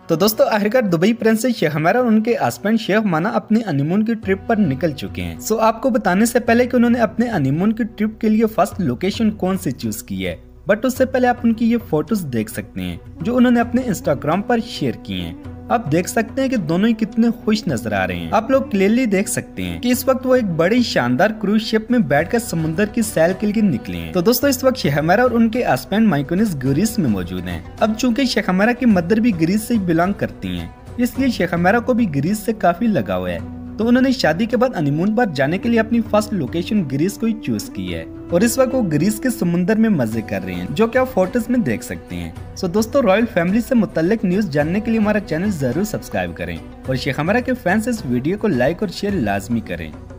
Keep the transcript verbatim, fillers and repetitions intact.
तो दोस्तों आखिरकार दुबई प्रिंसेस शेख हमारा और उनके हस्बैंड शेख माना अपनी हनीमून की ट्रिप पर निकल चुके हैं। सो आपको बताने से पहले कि उन्होंने अपने हनीमून की ट्रिप के लिए फर्स्ट लोकेशन कौन सी चूज की है, बट उससे पहले आप उनकी ये फोटोज देख सकते हैं जो उन्होंने अपने इंस्टाग्राम पर शेयर की हैं। आप देख सकते हैं कि दोनों ही कितने खुश नजर आ रहे हैं। आप लोग क्लियरली देख सकते हैं कि इस वक्त वो एक बड़ी शानदार क्रूज शिप में बैठकर समुद्र की सैर के लिए निकले हैं। तो दोस्तों इस वक्त शेख हमारा और उनके हस्बैंड माइकोनिस ग्रीस में मौजूद हैं। अब चूंकि शेख हमारा की मदर भी ग्रीस से बिलोंग करती हैं, इसलिए शेख हमारा को भी ग्रीस से काफी लगाव है। तो उन्होंने शादी के बाद हनीमून पर जाने के लिए अपनी फर्स्ट लोकेशन ग्रीस को ही चूज की है और इस वक्त वो ग्रीस के समुद्र में मजे कर रहे हैं, जो कि आप फोटोज में देख सकते हैं। सो दोस्तों रॉयल फैमिली से मुतल्लिक न्यूज जानने के लिए हमारा चैनल जरूर सब्सक्राइब करें और शेख हमारा के फैंस इस वीडियो को लाइक और शेयर लाजमी करें।